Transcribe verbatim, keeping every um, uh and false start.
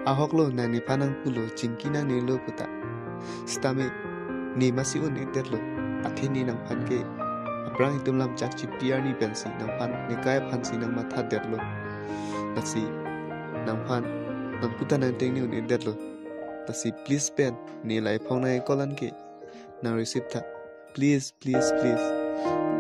ahok lo na ni panang pulo cingki nang ni lo puta stame ni masi un iter lo athi ni nang pan ke aprang itum lam chak chi piar ni pensi nang pan ni kai pan si nang matha der lo nasi nang pan nang puta nang teng ni un iter lo nasi please pen ni lai phong nai kolan ke nang receive tha please please please